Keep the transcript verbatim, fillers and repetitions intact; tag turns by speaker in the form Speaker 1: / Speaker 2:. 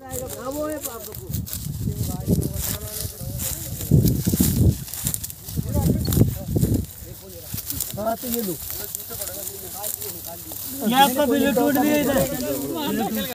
Speaker 1: हाँ तो ये लो
Speaker 2: ये आपका बिल टूट भी है इधर।